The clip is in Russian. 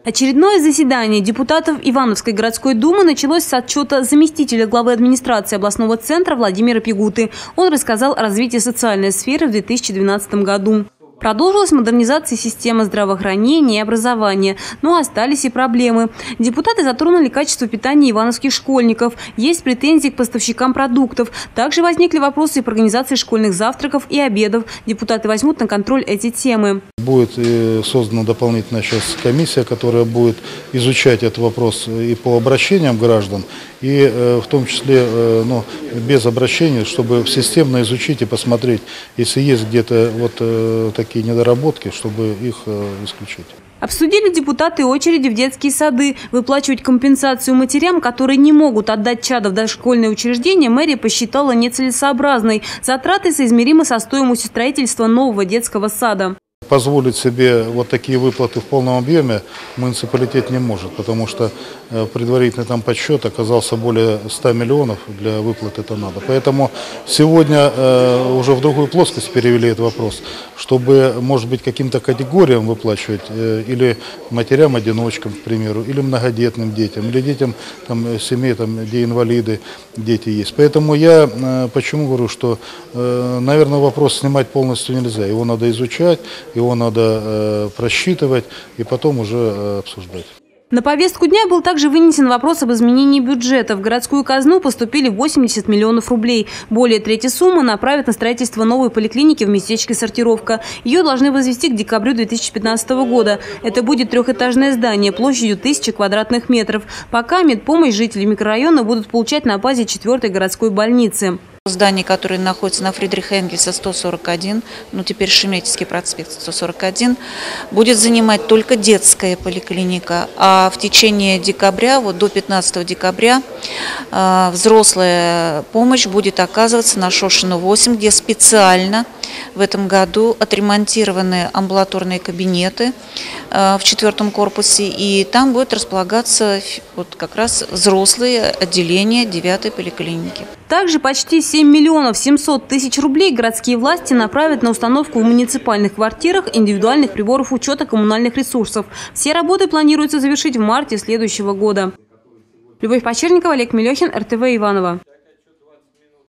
Очередное заседание депутатов Ивановской городской думы началось с отчета заместителя главы администрации областного центра Владимира Пигуты. Он рассказал о развитии социальной сферы в 2012 году. Продолжилась модернизация системы здравоохранения и образования, но остались и проблемы. Депутаты затронули качество питания ивановских школьников. Есть претензии к поставщикам продуктов. Также возникли вопросы по организации школьных завтраков и обедов. Депутаты возьмут на контроль эти темы. Будет создана дополнительная сейчас комиссия, которая будет изучать этот вопрос и по обращениям граждан, и в том числе без обращений, чтобы системно изучить и посмотреть, если есть где-то вот такие недоработки, чтобы их исключить. Обсудили депутаты очереди в детские сады. Выплачивать компенсацию матерям, которые не могут отдать чадо в дошкольное учреждение, мэрия посчитала нецелесообразной. Затраты соизмеримы со стоимостью строительства нового детского сада. Позволить себе вот такие выплаты в полном объеме муниципалитет не может, потому что предварительный там подсчет оказался более 100 миллионов, для выплат это надо. Поэтому сегодня уже в другую плоскость перевели этот вопрос, чтобы, может быть, каким-то категориям выплачивать, или матерям-одиночкам, к примеру, или многодетным детям, или детям там, семей, там, где инвалиды, дети есть. Поэтому я почему говорю, что, наверное, вопрос снимать полностью нельзя, его надо изучать, его надо просчитывать и потом уже обсуждать. На повестку дня был также вынесен вопрос об изменении бюджета. В городскую казну поступили 80 миллионов рублей. Более трети суммы направят на строительство новой поликлиники в местечке Сортировка. Ее должны возвести к декабрю 2015 года. Это будет трехэтажное здание площадью 1000 квадратных метров. Пока медпомощь жители микрорайона будут получать на базе 4-й городской больницы. Здание, которое находится на Фридриха Энгельса 141, теперь Шереметьевский проспект 141, будет занимать только детская поликлиника. А в течение декабря, до 15 декабря, взрослая помощь будет оказываться на Шошина 8, где специально в этом году отремонтированы амбулаторные кабинеты в 4-м корпусе, и там будет располагаться как раз взрослые отделения 9-й поликлиники. Также почти 7 миллионов 700 тысяч рублей городские власти направят на установку в муниципальных квартирах индивидуальных приборов учета коммунальных ресурсов. Все работы планируется завершить в марте следующего года. Любовь Почерникова, Олег Мелехин, РТВ Иваново.